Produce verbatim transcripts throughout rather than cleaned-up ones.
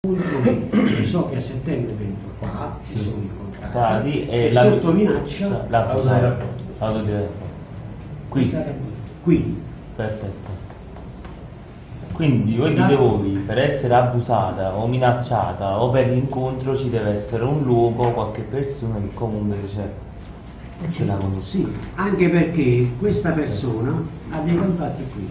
So che a settembre è venuto qua, si sono incontrati e, e la, sotto minaccia la qui. qui. Perfetto. Quindi voi dite voi, per essere abusata o minacciata o per l'incontro ci deve essere un luogo, qualche persona che comunque c'è. Ce la conosco. Sì, anche perché questa persona ha dei contatti qui.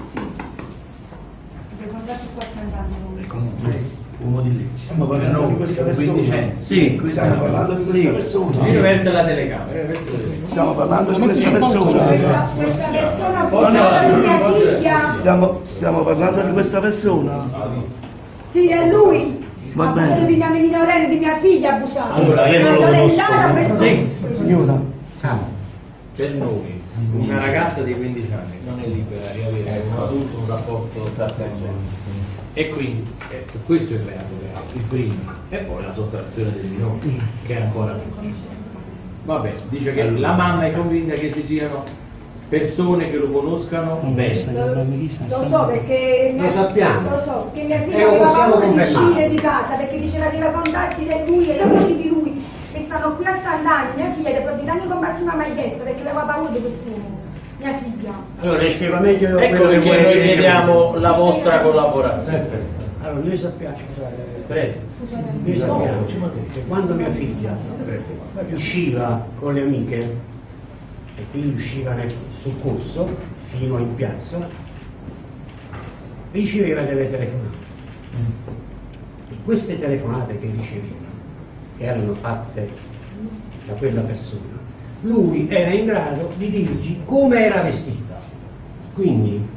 Dei contatti qua andando. Comunque. Uno di lì. Stiamo parlando di questa persona. Sì, stiamo parlando di questa persona. Io verso la telecamera. Stiamo parlando di questa persona. Questa persona può mia figlia. Stiamo, stiamo parlando di questa persona. Sì, è lui. Va ha bene. abusato di mia minorenne, di mia figlia ha abusato. Allora, io non lo conosco. Sì. Signora. Per noi, una ragazza di quindici anni non è libera di avere un adulto un rapporto sessuale. E quindi eh, questo è il reato reale, il primo, e poi la sottrazione del minore, che è ancora più. Vabbè, dice che la mamma è convinta che ci siano persone che lo conoscano bene. Lo, lo so perché mia, Lo sappiamo. lo so, che mia E figlia lo aveva possiamo paura di confermare. uscire di casa perché diceva che aveva contatti di lui e gli amici di lui che stanno qui a Sant'Anni, mia figlia da proprio anni combattere una maglietta perché aveva paura di quest'uomo, mia figlia. Allora, spiego meglio Ecco quello che perché vuole noi dire. chiediamo la vostra collaborazione. Allora, noi sappiamo, scusate, Prego. noi sappiamo che quando mia figlia usciva con le amiche e quindi usciva nel, sul corso fino in piazza, riceveva delle telefonate. Queste telefonate che riceveva, che erano fatte da quella persona, lui era in grado di dirgli come era vestita. Quindi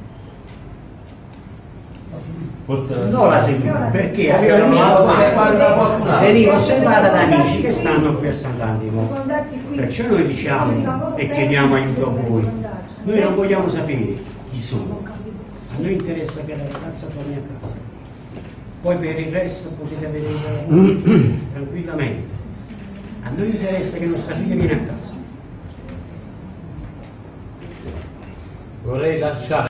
non la seguiva perché aveva visto, veniva osservata da amici che stanno qui a Sant'Antimo. Perciò noi diciamo e chiediamo aiuto a voi. Noi non vogliamo sapere chi sono, a noi interessa che la ragazza torni a casa. Poi per il resto potete vedere tranquillamente. A noi interessa che nostra figlia viene a casa. Vorrei lasciare